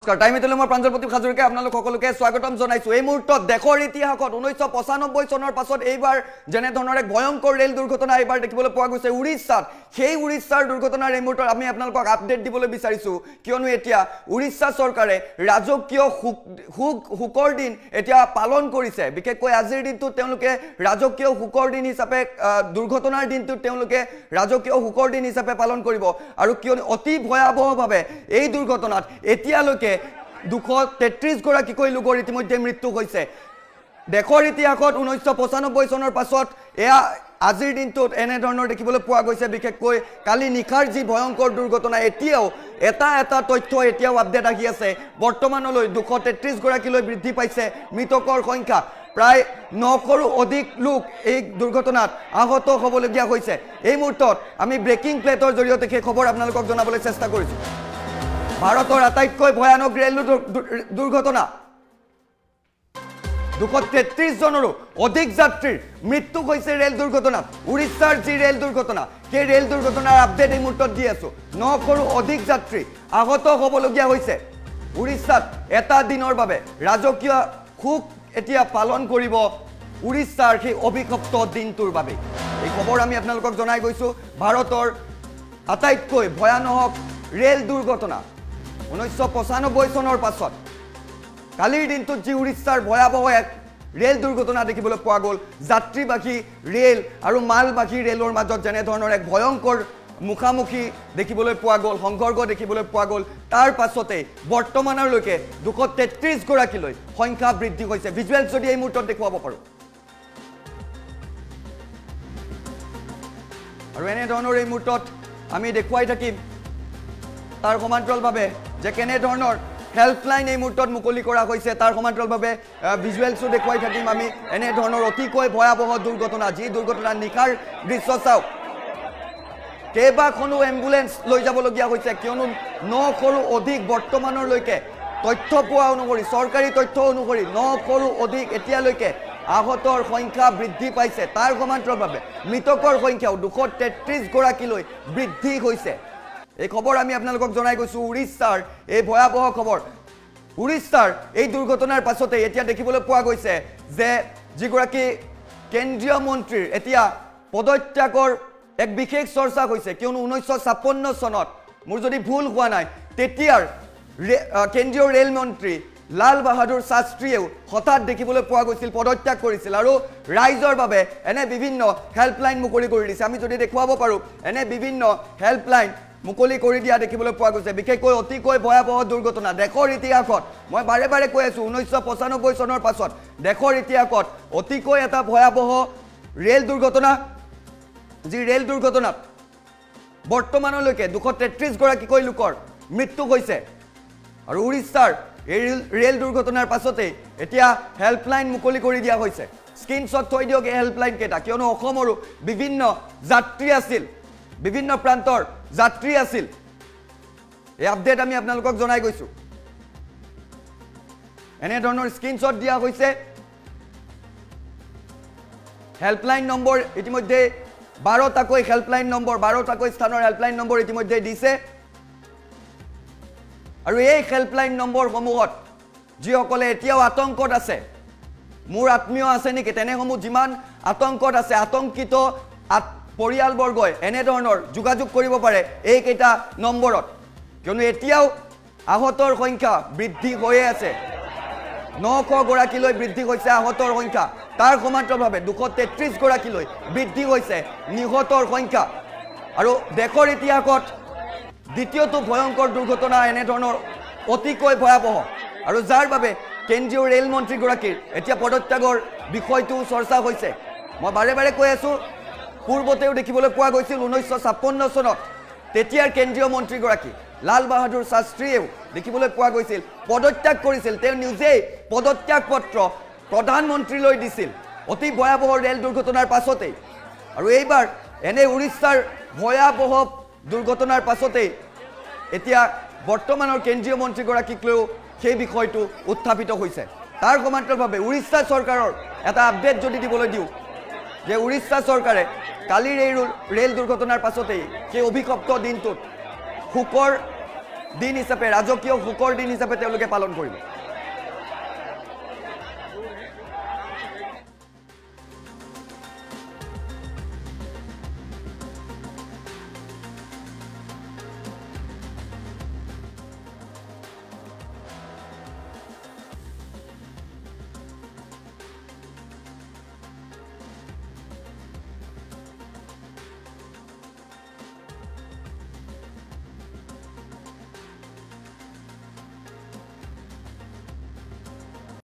টাইমিতলৈ মই প্ৰাঞ্জলপতি হাজৰিকে আপোনালোক সকলোকে স্বাগতম জনাইছো। এই মুহূৰ্তত দেশৰ ইতিহাসত 1995 চনৰ পাছত এইবাৰ যেনে ধৰণৰ এক ভয়ংকৰ ৰেল দুৰ্ঘটনা এইবাৰ দেখিবলৈ পোৱা গৈছে উৰিষ্যাত। সেই উৰিষ্যাৰ দুৰ্ঘটনাৰ এই মুহূৰ্তত আমি আপোনালোকক আপডেট দিবলৈ বিচাৰিছো, কিয়নো এতিয়া উৰিষ্যা চৰকাৰে ৰাজকীয় শোকৰ দিন এতিয়া পালন কৰিছে। বিশেষকৈ আজিৰ দিনটোত তেওঁলোকে ৰাজকীয় শোকৰ দিন হিচাপে দুৰ্ঘটনাৰ দিনটোত তেওঁলোকে ৰাজকীয় শোকৰ দিন হিচাপে পালন কৰিব। আৰু কিয়নো অতি ভয়াৱহভাৱে এই দুৰ্ঘটনাত এতিয়ালৈকে 233 গৰাকীকৈ লোকৰ ইতিমধ্যে মৃত্যু হৈছে। দেশৰ ইতিহাসত 1995 চনৰ পাছত এয়া আজিৰ দিনটোত এনে ধৰণৰ দেখিবলৈ পোৱা গৈছে। বিশেষকৈ কালি নিশাৰ যি ভয়ংকৰ দুৰ্ঘটনা এতিয়াও এটা তথ্য এতিয়াও আপডেট আহি আছে। বৰ্তমানলৈ 233 গৰাকীলৈ বৃদ্ধি পাইছে মৃতকৰ সংখ্যা। প্ৰায় 900ৰো অধিক লোক এই দুৰ্ঘটনাত আহত হ'বলগীয়া হৈছে। এই মুহূৰ্তত আমি ব্ৰেকিং প্লেটৰ জৰিয়তে সেই খবৰ আপোনালোকক জনাবলৈ চেষ্টা কৰিছোঁ। ভাৰতৰ আটাইতকৈ ভয়ানক ৰেল দুৰ্ঘটনা, 233 জনৰো অধিক যাত্ৰীৰ মৃত্যু হৈছে ৰেল দুৰ্ঘটনাত। উৰিষ্যাৰ যি ৰেল দুৰ্ঘটনা, সেই ৰেল দুৰ্ঘটনাৰ আপডেট এই মুহূৰ্তত দি আছো। 900ৰো অধিক যাত্ৰী আহত হ'বলগীয়া হৈছে। উৰিষ্যাত এটা দিনৰ বাবে ৰাজকীয় শোক এতিয়া পালন কৰিব উৰিষ্যাৰ সেই অভিশপ্ত দিনটোৰ বাবে। এই খবৰ আমি আপোনালোকক জনাই গৈছো। ভাৰতৰ আটাইতকৈ ভয়ানক ৰেল দুৰ্ঘটনা 1995 চনৰ পাছত কালিৰ দিনটোত যি উৰিষ্যাৰ ভয়াৱহ এক ৰেল দুৰ্ঘটনা দেখিবলৈ পোৱা গ'ল। যাত্ৰীবাহী ৰেল আৰু মালবাহী ৰেলৰ মাজত যেনে ধৰণৰ এক ভয়ংকৰ মুখামুখি দেখিবলৈ পোৱা গ'ল, সংঘৰ্ষ দেখিবলৈ পোৱা গ'ল। তাৰ পাছতে বৰ্তমানলৈকে 233 গৰাকীলৈ সংখ্যা বৃদ্ধি হৈছে। ভিজুৱেলছ যদি এই মুহূৰ্তত দেখুৱাব পাৰোঁ। আৰু এনেধৰণৰ এই মুহূৰ্তত আমি দেখুৱাই থাকিম তাৰ সমান্তৰালভাৱে যে কেনেধৰণৰ হেল্পলাইন এই মুহূৰ্তত মুকলি কৰা হৈছে। তাৰ সমান্তৰালভাৱে ভিজুৱেলছো দেখুৱাই থাকিম আমি। এনেধৰণৰ অতিকৈ ভয়াৱহ দুৰ্ঘটনা, যি দুৰ্ঘটনা নিশাৰ দৃশ্য চাওক, কেইবাখনো এম্বুলেন্স লৈ যাবলগীয়া হৈছে। কিয়নো 900ৰো অধিক বৰ্তমানলৈকে তথ্য পোৱা অনুসৰি, চৰকাৰী তথ্য অনুসৰি 900ৰো অধিক এতিয়ালৈকে আহতৰ সংখ্যা বৃদ্ধি পাইছে। তাৰ সমান্তৰালভাৱে মৃতকৰ সংখ্যাও 233 গৰাকীলৈ বৃদ্ধি হৈছে। এই খবৰ আমি আপোনালোকক জনাই গৈছো। উৰিষ্যাৰ এই ভয়াৱহ খবৰ। উৰিষ্যাৰ এই দুৰ্ঘটনাৰ পাছতে এতিয়া দেখিবলৈ পোৱা গৈছে যে যিগৰাকী কেন্দ্ৰীয় মন্ত্ৰীৰ এতিয়া পদত্যাগৰ এক বিশেষ চৰ্চা হৈছে। কিয়নো 1956 চনত, মোৰ যদি ভুল হোৱা নাই, তেতিয়াৰ কেন্দ্ৰীয় ৰেল মন্ত্ৰী লাল বাহাদুৰ শাস্ত্ৰীয়েও হঠাৎ দেখিবলৈ পোৱা গৈছিল পদত্যাগ কৰিছিল আৰু ৰাইজৰ বাবে এনে বিভিন্ন হেল্পলাইন মুকলি কৰি দিছে। আমি যদি দেখুৱাব পাৰোঁ, এনে বিভিন্ন হেল্পলাইন মুকলি কৰি দিয়া দেখিবলৈ পোৱা গৈছে। বিশেষকৈ অতিকৈ ভয়াৱহ দুৰ্ঘটনা দেশৰ ইতিহাসত, মই বাৰে বাৰে কৈ আছোঁ, 1995 চনৰ পাছত দেশৰ ইতিহাসত অতিকৈ এটা ভয়াৱহ ৰেল দুৰ্ঘটনা, যি ৰেল দুৰ্ঘটনাত বৰ্তমানলৈকে 233 গৰাকীকৈ লোকৰ মৃত্যু হৈছে। আৰু উৰিষ্যাৰ এই ৰেল দুৰ্ঘটনাৰ পাছতেই এতিয়া হেল্পলাইন মুকলি কৰি দিয়া হৈছে। স্ক্ৰীনশ্বট থৈ দিয়ক এই হেল্পলাইন কেইটা, কিয়নো অসমৰো বিভিন্ন যাত্ৰী আছিল, বিভিন্ন প্ৰান্তৰ যাত্ৰী আছিল। এই আপডেট আমি আপোনালোকক জনাই গৈছো। এনেধৰণৰ স্ক্ৰীনশ্বট দিয়া হৈছে। হেল্পলাইন নম্বৰ ইতিমধ্যে 12টাকৈ হেল্পলাইন নম্বৰ, 12টাকৈ স্থানৰ হেল্পলাইন নম্বৰ ইতিমধ্যে দিছে। আৰু এই হেল্পলাইন নম্বৰসমূহত যিসকলে এতিয়াও আতংকত আছে, মোৰ আত্মীয় আছে নেকি, তেনেসমূহ যিমান আতংকত আছে, আতংকিত পৰিয়ালবৰ্গই এনেধৰণৰ যোগাযোগ কৰিব পাৰে এইকেইটা নম্বৰত। কিয়নো এতিয়াও আহতৰ সংখ্যা বৃদ্ধি হৈয়ে আছে। 900 গৰাকীলৈ বৃদ্ধি হৈছে আহতৰ সংখ্যা। তাৰ সমান্তৰালভাৱে 233 গৰাকীলৈ বৃদ্ধি হৈছে নিহতৰ সংখ্যা। আৰু দেশৰ ইতিহাসত দ্বিতীয়টো ভয়ংকৰ দুৰ্ঘটনা এনেধৰণৰ অতিকৈ ভয়াৱহ, আৰু যাৰ বাবে কেন্দ্ৰীয় ৰেল মন্ত্ৰীগৰাকীৰ এতিয়া পদত্যাগৰ বিষয়টো চৰ্চা হৈছে। মই বাৰে বাৰে কৈ আছোঁ, পূৰ্বতেও দেখিবলৈ পোৱা গৈছিল 1956 চনত তেতিয়াৰ কেন্দ্ৰীয় মন্ত্ৰীগৰাকী লাল বাহাদুৰ শাস্ত্ৰীয়েও দেখিবলৈ পোৱা গৈছিল পদত্যাগ কৰিছিল। তেওঁ নিজেই পদত্যাগ পত্ৰ প্ৰধানমন্ত্ৰীলৈ দিছিল অতি ভয়াৱহ ৰেল দুৰ্ঘটনাৰ পাছতেই। আৰু এইবাৰ এনে উৰিষ্যাৰ ভয়াৱহ দুৰ্ঘটনাৰ পাছতেই এতিয়া বৰ্তমানৰ কেন্দ্ৰীয় মন্ত্ৰীগৰাকীক লৈও সেই বিষয়টো উত্থাপিত হৈছে। তাৰ সমান্তৰালভাৱে উৰিষ্যা চৰকাৰৰ এটা আপডেট যদি দিবলৈ দিওঁ, যে উৰিষ্যা চৰকাৰে কালিৰ এই ৰেল দুৰ্ঘটনাৰ পাছতেই সেই অভিশপ্ত দিনটোত শোকৰ দিন হিচাপে ৰাজকীয় শোকৰ দিন হিচাপে তেওঁলোকে পালন কৰিব